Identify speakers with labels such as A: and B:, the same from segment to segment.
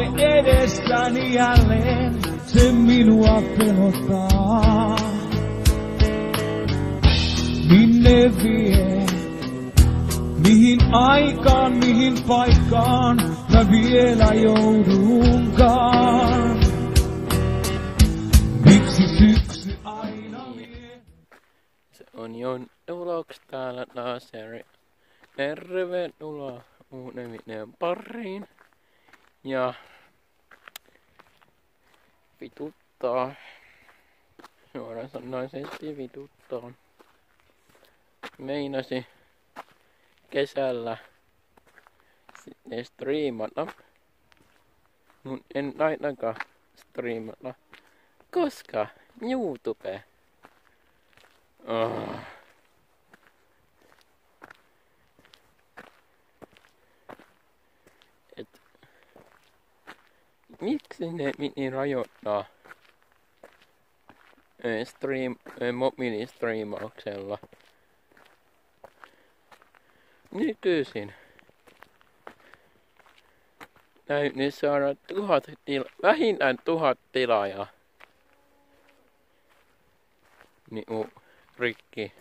A: Edestäni jälleen se minua pelottaa. Minne vie? Mihin aikaan, mihin paikkaan mä vielä joudunkaan? Miksi syksy aina vie?
B: Se on Jon Uloks täällä taas ja tervetuloa uuden videon pariin. Ja vituttaa. Suoraan sanoisesti vituttaa. Meinasi kesällä sitten striimata. Mut en ainakaan striimata, koska YouTube. Miksi ne piti rajoittaa mobiilistriimauksella? Nykyisin täytyy saada vähintään 1000 tilaajaa. Niinku rikki,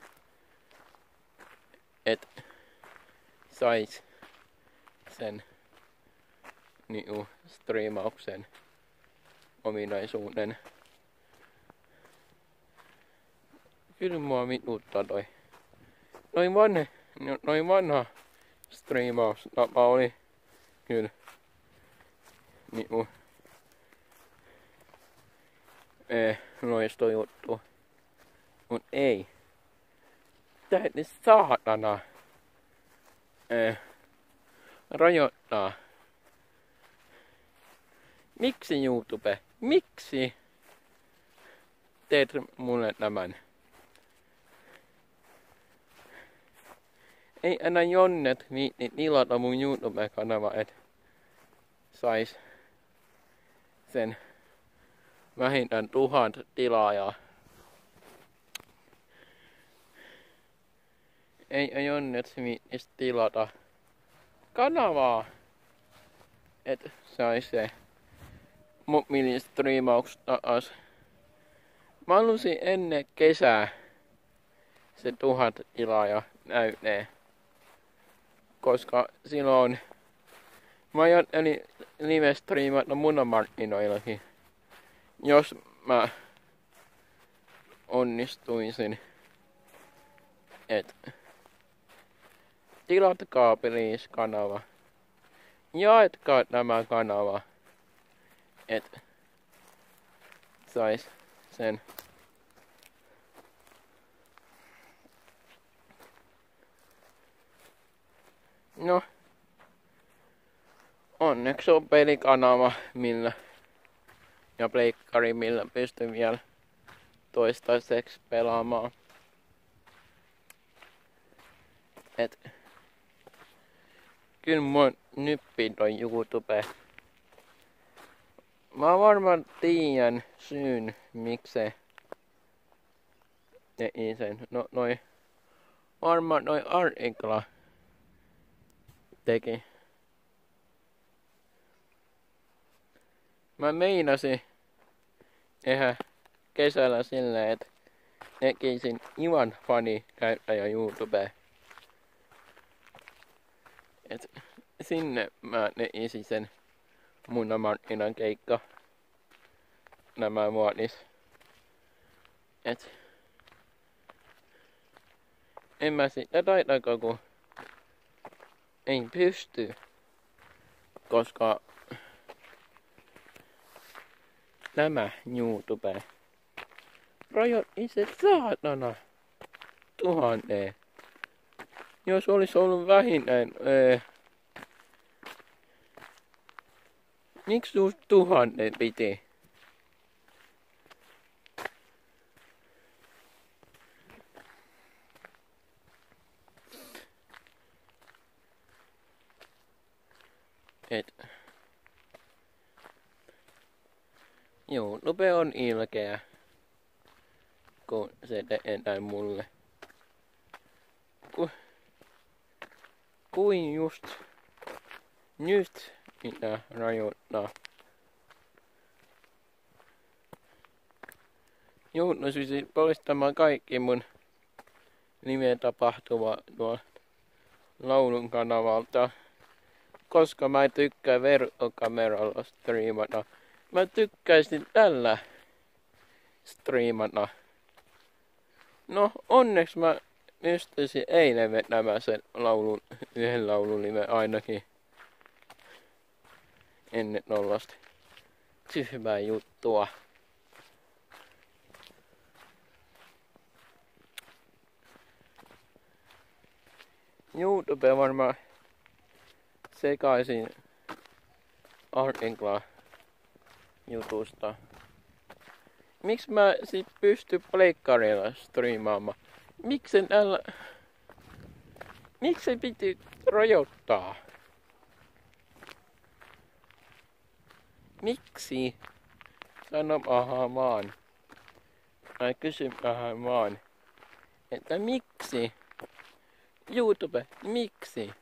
B: et sais sen niinku striimauksen ominaisuuden. Kyllä mua vituttaa noin vanha striimaustapa oli kyllä niinku loistojuttu. Mut ei. Täytyy saatana rajoittaa. Miksi YouTube? Miksi teet mulle tämän? Ei enää Jonnet viitti tilata mun YouTube-kanava, et sais sen vähintään 1000 tilaajaa. Ei Jonnet viittis tilata kanavaa, et sais se mobiilistriimaus taas. Mä halusin ennen kesää se 1000 tilaajaa näytteen. Koska silloin mä ajattelin live-striimata munamarkkinoillakin. Jos mä onnistuisin. Et tilatkaa please kanava. Jaetkaa tämä kanava. Et sais sen. No, onneksi on pelikanava millä ja pleikkari millä pystyn vielä toistaiseksi pelaamaan. Et kyllä mua nyppii toi YouTube. Mä varmaan tiedän syyn miksei teki sen. No varmaan noi artikla teki. Mä meinasin tehdä kesällä silleen, että tekisin Ivan Fani käyttäjä YouTubeen. Et sinne mä tekisin sen munamarkkinan keikka. Nämä vuodis. Et en mä sitä taitakaan kun ei pysty, koska nämä YouTube rajoitti se saatana 1000. Jos olisi ollut vähintään miksi just 1000 piti? YouTube on ilkeä, kun se tehdään mulle. Kuin just nyt mitä rajoittaa. joutuisin poistamaan kaikki mun nimen tapahtuma tuolla laulun kanavalta, koska mä tykkään verkkokameralla striimata. Mä tykkäisin tällä striimata. No onneksi mä pystyisin eilen vetämään sen laulun, yhden laulun nimen ainakin ennen nollasta. Tyhmää juttua. YouTube varmaan sekaisin artikla jutusta. Miksi mä sit pysty pleikkarilla striimaamaan? Miksi se piti rajoittaa? Miksi? Sanomahan vaan. Tai kysymähän vaan. Että miksi? YouTube, miksi?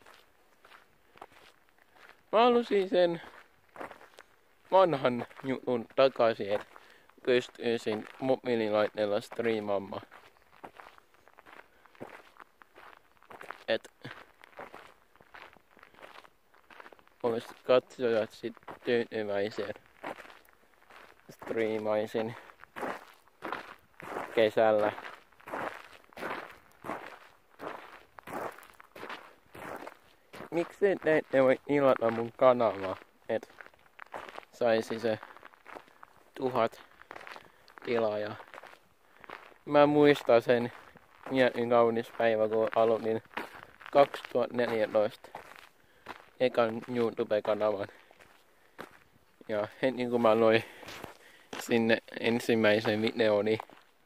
B: Mä halusin sen vanhan jutun takaisin, että pystyisin mobiililaitteella striimaamaan. Et olis katsojat sit tyytyväisiä. Striimaisin kesällä. Miksi te ette voi tilata mun kanavaa, et saisi se 1000 tilaajaa? Mä muistan sen mietin kaunis päivä, kun aloitin 2014 ekan YouTube-kanavan. Ja heti kun mä loin sinne ensimmäisen videon, niin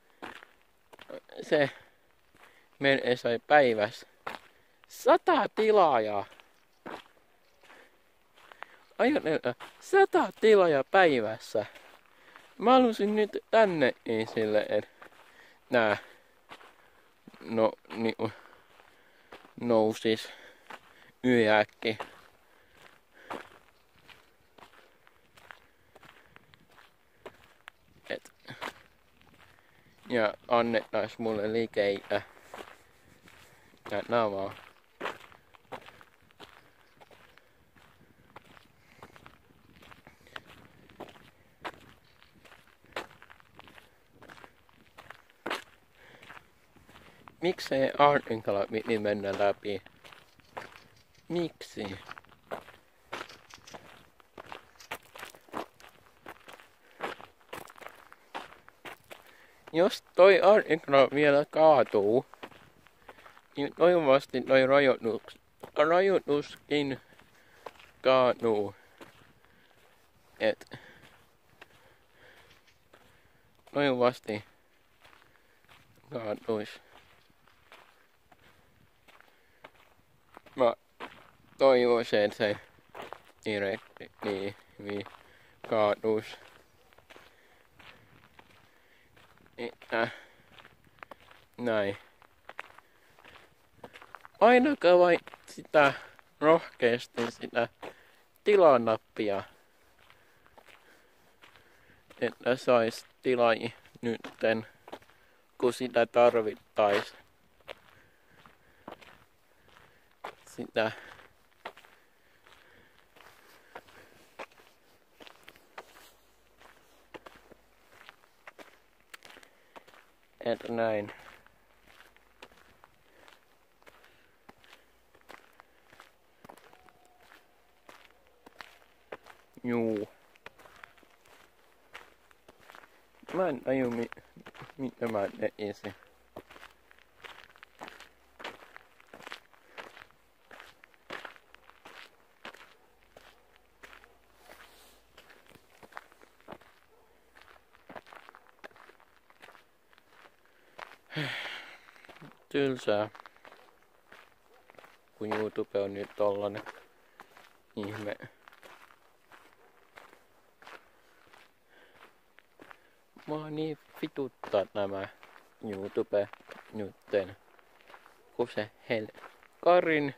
B: se melkein sai päivässä 100 tilaajaa. Ajatella, 100 tilaajaa päivässä. Mä halusin nyt tänne esille, että nää nousis yöäkki. Ja annettais mulle likeitä. Nää vaan. Miksei artinkala piti mennä läpi? Miksi? Jos toi artinkala vielä kaatuu, niin toivottavasti toi rajoituskin kaatuu. Et toivottavasti kaatuis. Mä toivoisin, että se direktiivi kaatuis. Että näin. Ainakaan vain sitä rohkeasti sitä tilanappia, että sais tilai nytten, kun sitä tarvittais. Sitä että näin. Juu. Mä en taju mitä mä tekisin. Tylsää, kun YouTube on nyt tollanen ihme. Mua niin vituttaa nämä YouTube nytten, kun se Karin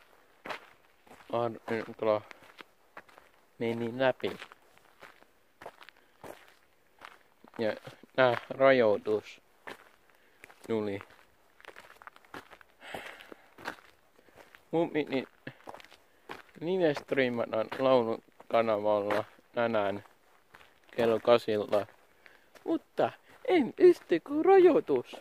B: artikla meni läpi. Ja rajoitus tuli. Mun piti live-striimata laulukanavalla tänään kello 8. Mutta en pysty, kun rajoitus.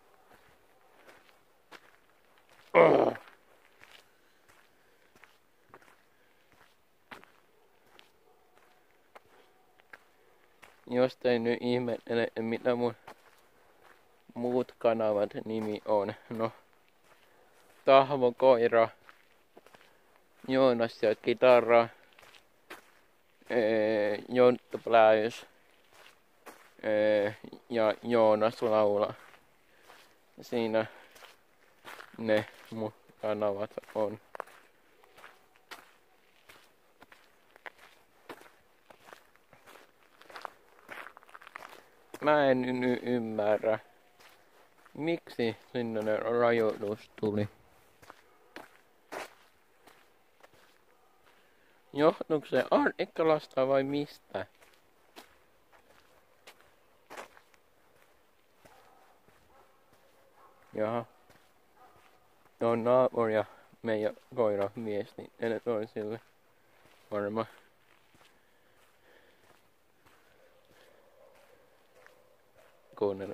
B: Jos te nyt ihmettele, mitä mun muut kanavat nimi on. No, Tahvo Koira, Joonas ja Kitara, Jonttu Pläys ja Joonas Laula. Siinä ne mun kanavat on. Mä en nyt ymmärrä, miksi sinne rajoitus tuli. Johtuuko se Arnikkalasta vai mistä? Jaha. No naapuri ja meidän koira mies, niin ne toisille varmaan. Kuunnella.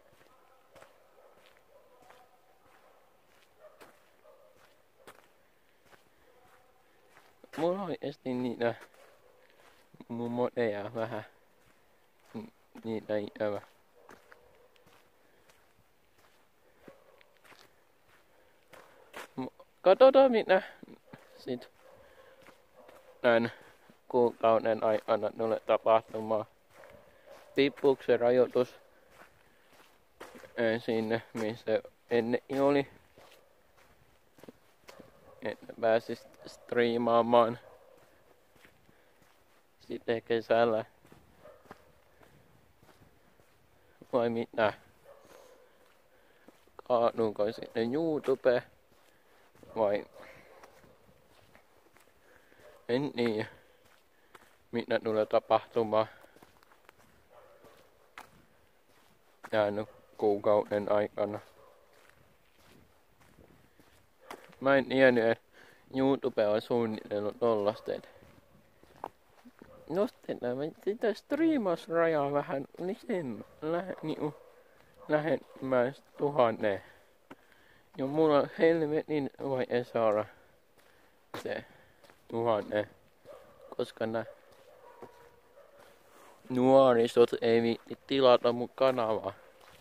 B: Mulla on oikeesti niitä mun modeja vähän. Niitä ikävä. Katsotaan mitä sit näin kuukauden aikana tulee tapahtumaan. Tippuuko se rajoitus sinne missä ennen oli. Että pääsis striimaamaan sitten kesällä. Vai mitä? Kaaduuko sitten YouTube? Vai en tiedä mitä tulee tapahtumaan. Jäänyt kuukauden aikana. Mä en tiennyt, että YouTube on suunnitellut tollasta. Nostetaan sitä striimausrajaa vähän lähemmäs 1000. Ja mulla on helvetin vaikea saada se 1000. Koska nää nuorisot ei viitti tilata mun kanavaa.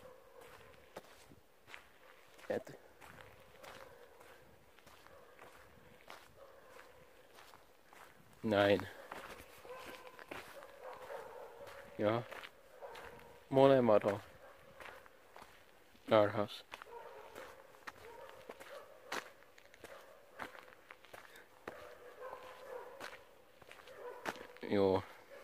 B: Näin. Ja molemmat on tarhassa. Joo.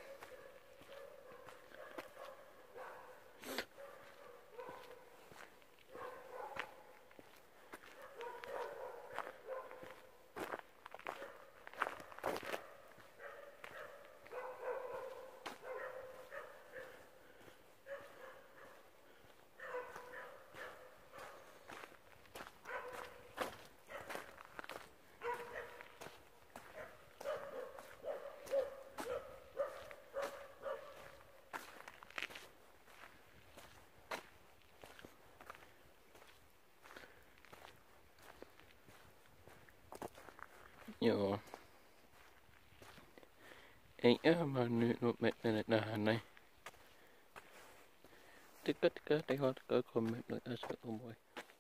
B: Joo. Ei mä nyt lopettele tähän näin. Tykkää, kommentoida, se on moi.